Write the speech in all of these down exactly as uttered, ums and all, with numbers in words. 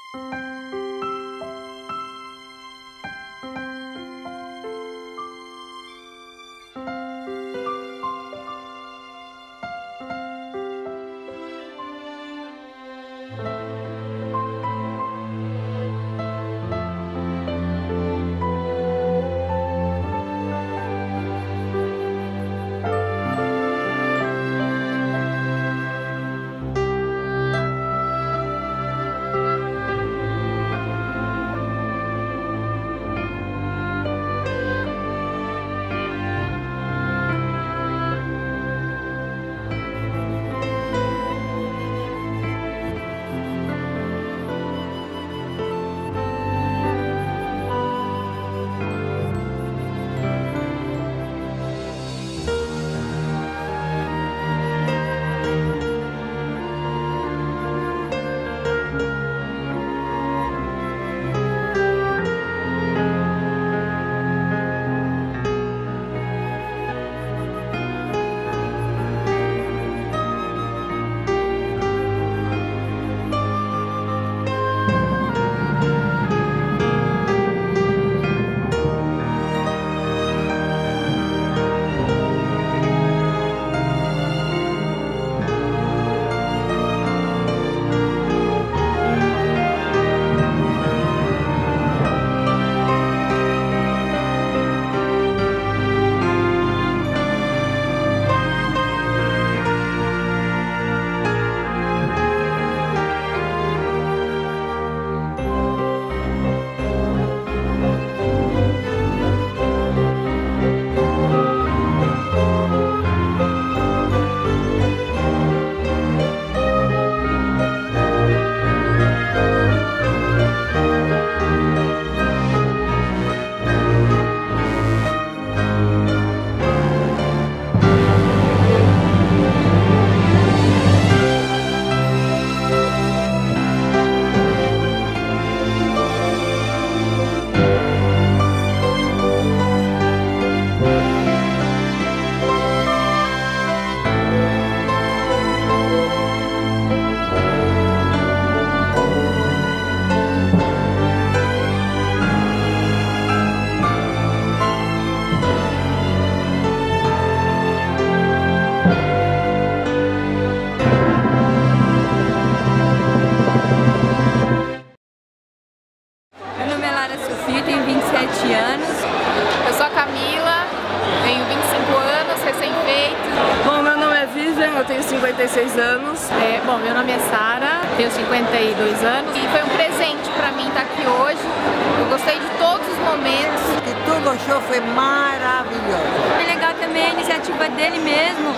eu tenho cinquenta e seis anos. É, bom, meu nome é Sara, tenho cinquenta e dois anos e foi um presente pra mim estar aqui hoje. Eu gostei de todos os momentos. E todo o show foi maravilhoso. Foi legal também a iniciativa dele mesmo,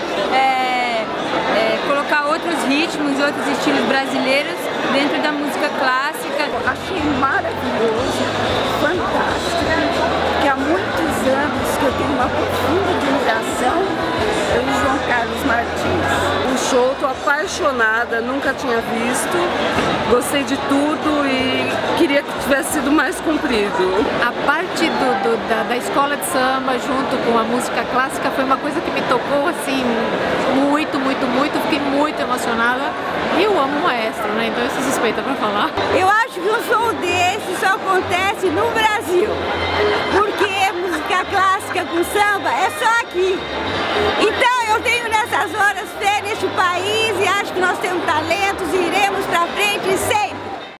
é, é, colocar outros ritmos, outros estilos brasileiros dentro da música clássica. Achei maravilhoso, fantástico, que há muitos anos que eu tenho uma profunda admiração pelo João Carlos Martins. O show, tô apaixonada, nunca tinha visto, gostei de tudo e queria que tivesse sido mais comprido. A parte do, do, da, da escola de samba junto com a música clássica foi uma coisa que me tocou assim muito, muito, muito, fiquei muito emocionada. E eu amo o maestro, né? Então eu sou suspeita pra falar. Eu acho que um show desse só acontece no Brasil, porque música clássica com samba é só aqui. Então eu tenho nessas horas fé neste país e acho que nós temos talentos e